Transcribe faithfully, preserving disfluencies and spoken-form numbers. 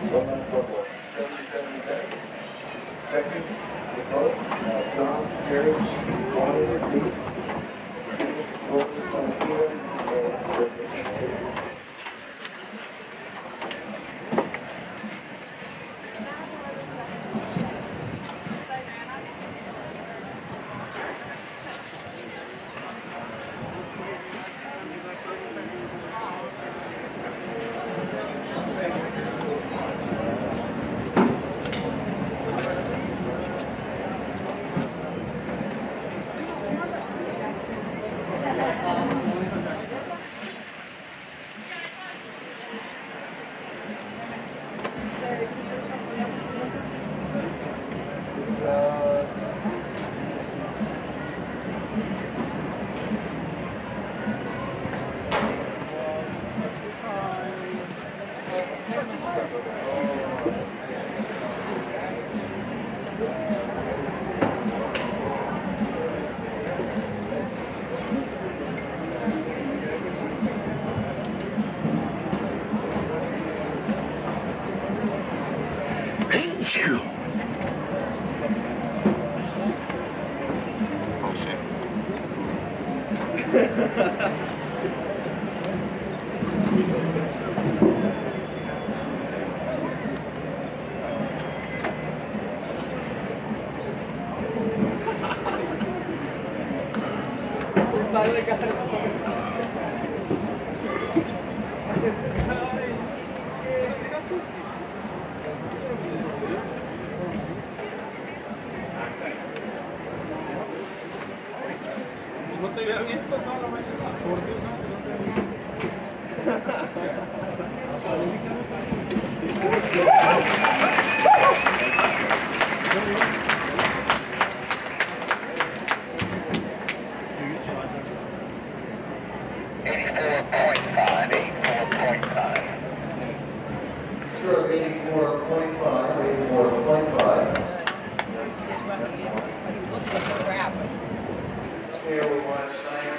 Onboard, seventy-seven days. Second, the boat, uh, John Harris, one hundred feet. Focus on field, and no te había visto toda la mañana. Por Dios, no, no te había visto.